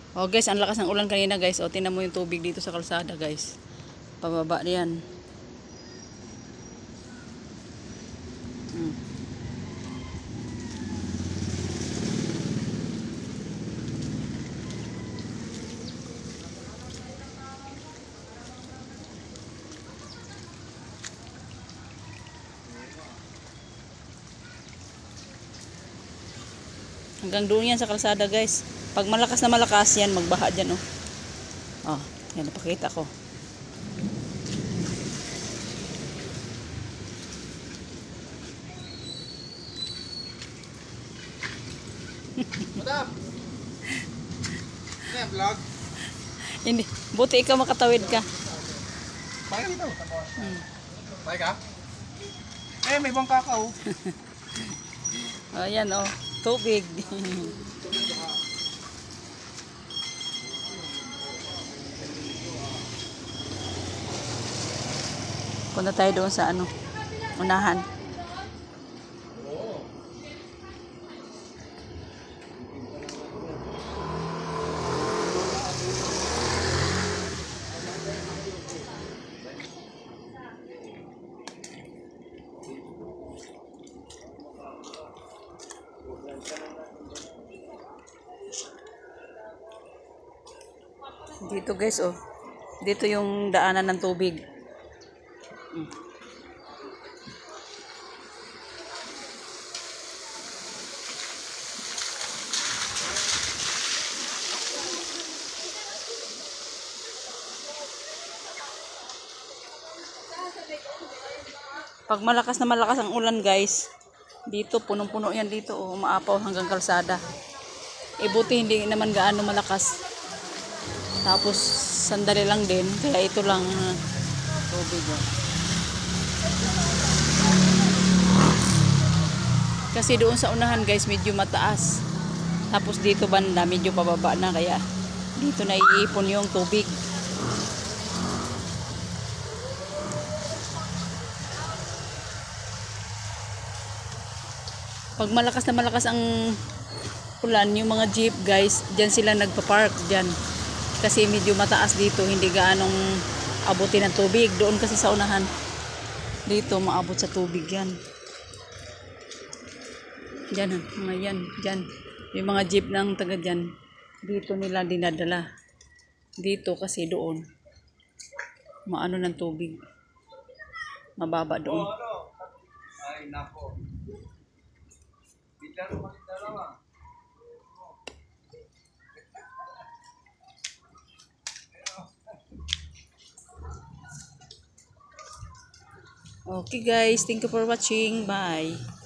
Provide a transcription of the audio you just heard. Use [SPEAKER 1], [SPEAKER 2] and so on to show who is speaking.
[SPEAKER 1] Oh guys, ang lakas ng ulan kanina guys. O tingnan mo yung tubig dito sa kalsada guys. Pababa yan. Hanggang doon yan sa kalsada guys. Pag malakas na malakas yan, magbaha dyan oh. Oh, yan napakita ko.
[SPEAKER 2] Madam! Ano yan, vlog?
[SPEAKER 1] Hindi, buti ikaw makatawid ka.
[SPEAKER 2] Pake dito. Pake ka? Eh, may bangka ka oh.
[SPEAKER 1] Oh, yan oh, tubig. Punta tayo doon sa ano, unahan. Dito guys oh. Dito yung daanan ng tubig. Pag malakas na malakas ang ulan guys, dito punong-puno yan dito oh, umaapaw hanggang kalsada. Buti hindi naman gaano malakas. Tapos sandali lang din, kaya ito lang tubig oh. Kasi doon sa unahan guys medyo mataas. Tapos dito banda medyo pababa na, kaya dito na iipon yung tubig. Pag malakas na malakas ang ulan, yung mga jeep guys, dyan sila nagpa-park dyan. Kasi medyo mataas dito, hindi gaanong abutin ng tubig. Doon kasi sa unahan, dito maabot sa tubig yan. Dyan, mga yan, dyan. Yung mga jeep ng taga dyan, dito nila dinadala. Dito kasi doon, maano ng tubig. Mababa doon.
[SPEAKER 2] Ay, nako.
[SPEAKER 1] Okay guys, thank you for watching. Bye.